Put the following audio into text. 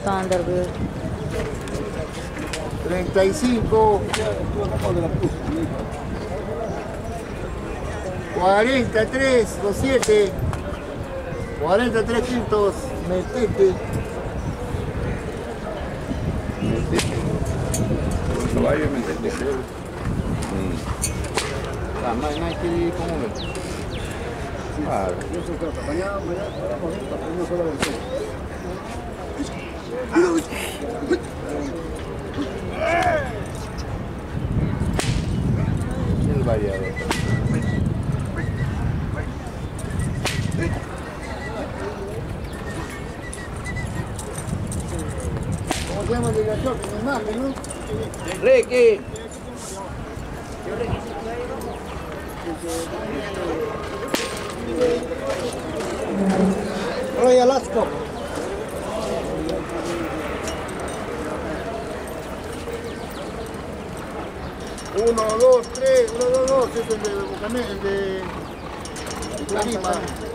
Thunderbird. 35. 43, 27. 43 quintos, metete. Caballo, metete. No hay que ir como ve. Claro. Mañana vamos a una sola versión. El variador. ¿Cómo se llama el director? Tiene imagen, ¿no? Ricky. Royal Ascot. Uno, dos, tres, 1, 2, 2, es el de Bucané, el de Clarima.